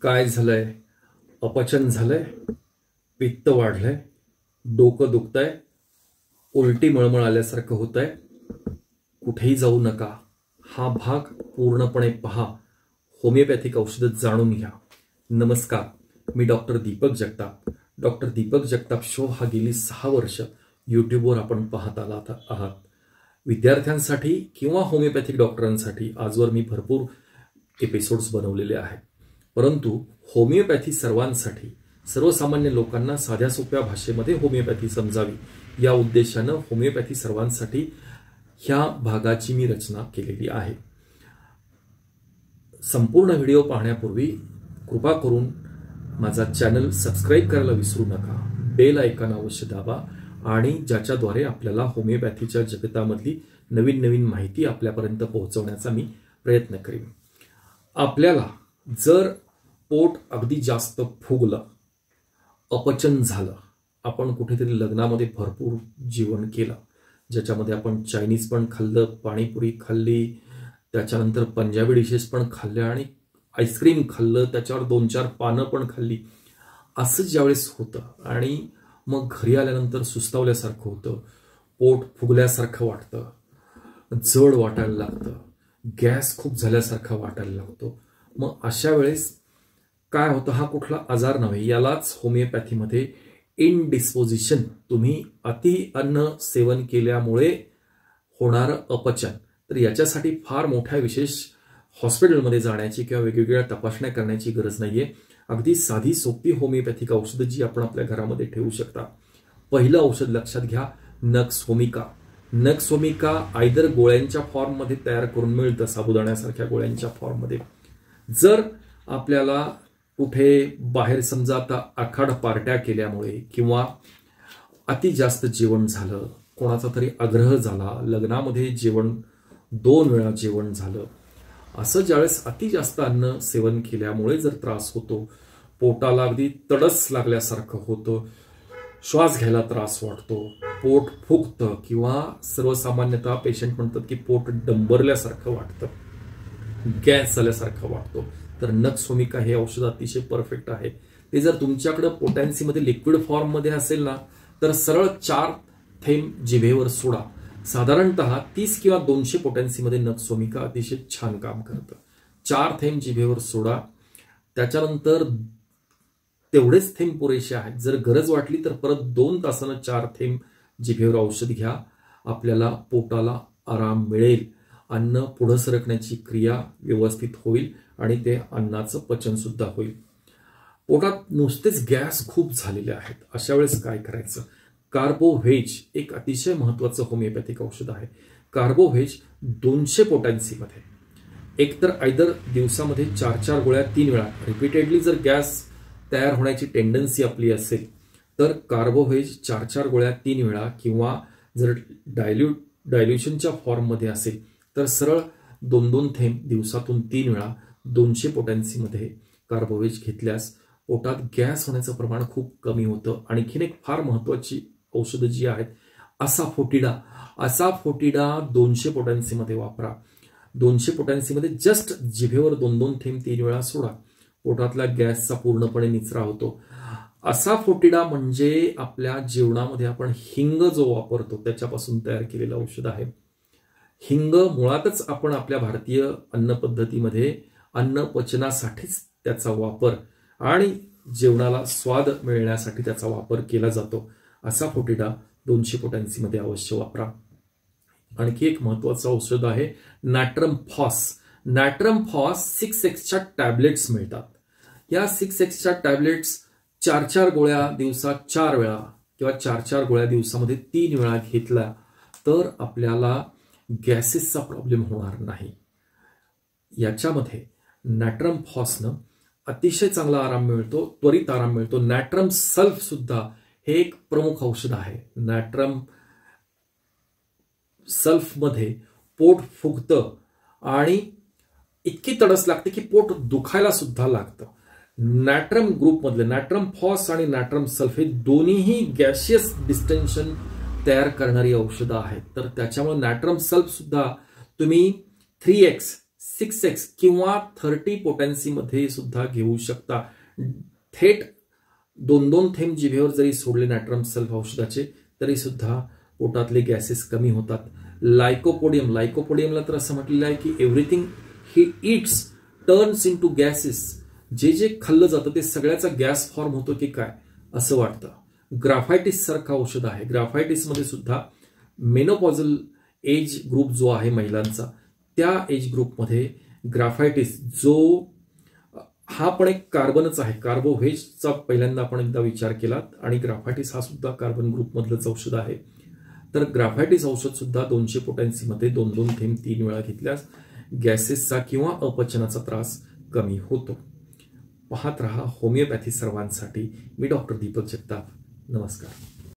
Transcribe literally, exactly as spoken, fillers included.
काय झालंय? अपचन झालंय, पित्त वाढलंय, डोकं दुखतंय, उलटी मळमळ आल्यासारखं होतंय. कुठेही जाऊ नका. हा भाग पूर्णपणे पहा. होमिओपॅथिक औषधं जाणून घ्या. नमस्कार, मी doctor Deepak Jagtap. Doctor Deepak Jagtap show हा गेली सहा वर्ष यूट्यूबवर आपण पाहत आलात आहात. विद्यार्थ्यांसाठी किंवा होमिओपॅथिक डॉक्टरांसाठी आजवर मी भरपूर एपिसोड्स बनवलेले आहेत. परंतु होमिओपॅथी सर्वांसाठी, सर्वसामान्य लोकांना साध्या सोप्या भाषेमध्ये होमिओपॅथी समजावी या उद्देशानं होमिओपॅथी सर्वांसाठी ह्या भागाची मी रचना केलेली आहे. संपूर्ण व्हिडिओ पाहण्यापूर्वी कृपा करून माझा चॅनल सबस्क्राईब करायला विसरू नका. बेल आयकॉन अवश्य दाबा आणि ज्याच्याद्वारे आपल्याला होमिओपॅथीच्या जगतामधली नवीन नवीन माहिती आपल्यापर्यंत पोहोचवण्याचा मी प्रयत्न करेन. आपल्याला जर पोट अगदी जास्त फुगलं, अपचन झालं, आपण कुठेतरी लग्नामध्ये भरपूर जेवण केलं, ज्याच्यामध्ये आपण चायनीज पण खाल्लं, पाणीपुरी खाल्ली, त्याच्यानंतर पंजाबी डिशेस पण खाल्ल्या आणि आईस्क्रीम खाल्लं, त्याच्यावर दोन चार पानं पण खाल्ली, असं ज्यावेळेस होतं आणि मग घरी आल्यानंतर सुस्तावल्यासारखं होतं, पोट फुगल्यासारखं वाटतं, जड वाटायला लागतं, गॅस खूप झाल्यासारखा वाटायला लागतो. मग अशा वेळेस काय होतं? हा कुठला आजार नव्हे, यालाच होमिओपॅथीमध्ये इनडिस्पोजिशन, तुम्ही अति अन्न सेवन केल्यामुळे होणारं अपचन. तर याच्यासाठी फार मोठ्या विशेष हॉस्पिटलमध्ये जाण्याची किंवा वेगवेगळ्या तपासण्या करण्याची गरज नाहीये. अगदी साधी सोपी होमिओपॅथिक औषधं जी आपण आपल्या घरामध्ये ठेवू शकता. पहिलं औषध लक्षात घ्या, नक्सोमिका. नक्सोमिका आयदर गोळ्यांच्या फॉर्ममध्ये तयार करून मिळतं, साबुदाण्यासारख्या गोळ्यांच्या फॉर्ममध्ये. जर आपल्याला कुठे बाहेर समजा आता आखाड पार्ट्या केल्यामुळे किंवा अति जास्त जेवण झालं, कोणाचा तरी आग्रह झाला, लग्नामध्ये जेवण दोन वेळा जेवण झालं, असं ज्यावेळेस अति जास्त अन्न सेवन केल्यामुळे जर त्रास होतो, पोटाला अगदी तडस लागल्यासारखं होतं, श्वास घ्यायला त्रास वाटतो, पोट फुगतं किंवा सर्वसामान्यतः पेशंट म्हणतात की पोट डंबरल्यासारखं वाटतं, गॅस झाल्यासारखं वाटतो, तर नक्सोमिका हे औषध अतिशय परफेक्ट आहे. ते जर तुमच्याकडे पोटॅन्सीमध्ये लिक्विड फॉर्ममध्ये असेल ना, तर सरळ चार थेंब जिभेवर सोडा. साधारणतः तीस किंवा दोनशे पोटॅन्सीमध्ये नक्सोमिका अतिशय छान काम करतं. चार थेंब जिभेवर सोडा. त्याच्यानंतर तेवढेच थेंब पुरेसे आहेत. जर गरज वाटली तर परत दोन तासानं चार थेंब जिभेवर औषध घ्या. आपल्याला पोटाला आराम मिळेल, अन्न पुढं सरकण्याची क्रिया व्यवस्थित होईल आणि ते अन्नाचं पचन सुद्धा होईल. पोटात नुसतेच गॅस खूप झालेले आहेत, अशा वेळेस काय करायचं? कार्बोव्हेज एक अतिशय महत्वाचं होमिओपॅथिक औषध आहे. कार्बोव्हेज दोनशे पोटॅन्सीमध्ये एकतर आयदर दिवसामध्ये चार चार गोळ्या तीन वेळा, रिपीटेडली जर गॅस तयार होण्याची टेंडन्सी आपली असेल तर कार्बोव्हेज चार चार गोळ्या तीन वेळा, किंवा जर डायल्यूट डायल्युशनच्या फॉर्ममध्ये असेल तर सरळ दोन दोन थेंब दिवसातून तीन वेळा दोनशे पोटॅन्सीमध्ये कार्बोव्हेज घेतल्यास पोटात गॅस होण्याचं प्रमाण खूप कमी होतं. आणखीन एक फार महत्वाची औषधं जी आहेत, असाफोटिडा. असाफोटिडा दोनशे पोटॅन्सीमध्ये वापरा. दोनशे पोटॅन्सीमध्ये जस्ट जिभेवर दोन दोन थेंब तीन वेळा सोडा. पोटातल्या गॅसचा पूर्णपणे निचरा होतो. असाफोटिडा म्हणजे आपल्या जेवणामध्ये आपण हिंग जो वापरतो त्याच्यापासून तयार केलेलं औषध आहे. हिंग मुळातच आपण आपल्या भारतीय अन्न पद्धतीमध्ये अन्न पचनासाठीच त्याचा वापर आणि जेवणाला स्वाद मिळण्यासाठी त्याचा वापर केला जातो. असाफोटिडा दोनशे पोटॅन्सीमध्ये अवश्य वापरा. आणखी एक महत्वाचं औषध आहे नॅट्रम फॉस. नॅट्रम फॉस सिक्स एक्सच्या टॅबलेट्स मिळतात. या सिक्स एक्सच्या टॅबलेट्स चार चार गोळ्या दिवसात चार वेळा किंवा चार चार गोळ्या दिवसामध्ये तीन वेळा घेतल्या तर आपल्याला गॅसेसचा प्रॉब्लेम होणार नाही. याच्यामध्ये नॅट्रम फॉसनं अतिशय चांगला आराम मिळतो, त्वरित आराम मिळतो. नॅट्रम सल्फ सुद्धा हे एक प्रमुख औषध आहे. नॅट्रम सल्फमध्ये पोट फुगतं आणि इतकी तडस लागते की पोट दुखायला सुद्धा लागतं. नॅट्रम ग्रुपमधले नॅट्रम फॉस आणि नॅट्रम सल्फ हे दोन्हीही गॅशियस डिस्टेन्शन तयार करणारी औषधं आहेत. तर त्याच्यामुळे नॅट्रम सल्फ सुद्धा तुम्ही थ्री एक्स सिक्स एक्स किंवा थर्टी पोटॅन्सीमध्ये सुद्धा घेऊ शकता. थेट दोन दोन थेंब जिभेवर जरी सोडले नॅट्रम सल्फ औषधाचे तरी सुद्धा पोटातले गॅसेस कमी होतात. लायकोपोडियम लायकोपोडियमला तर असं म्हटलेलं आहे की everything he eats turns into gases. जे जे खाल्लं जातं ते सगळ्याचा गॅस फॉर्म होतो की काय असं वाटतं. ग्राफायटिस सारखं औषध आहे. ग्राफायटिसमध्ये सुद्धा मेनोपॉझल एज ग्रुप जो आहे महिलांचा, त्या एज ग्रुपमध्ये ग्राफायटिस जो हा पण एक कार्बनच आहे. कार्बोव्हेजचा पहिल्यांदा आपण एकदा विचार केला आणि ग्राफायटिस हा सुद्धा कार्बन ग्रुपमधलंच औषध आहे. तर ग्राफायटिस औषध सुद्धा दोनशे पोटॅन्सीमध्ये दोन दोन थेंब तीन वेळा घेतल्यास गॅसेसचा किंवा अपचनाचा त्रास कमी होतो. पाहत रहा होमिओपॅथी सर्वांसाठी. मी डॉक्टर दीपक जगताप. नमस्कार.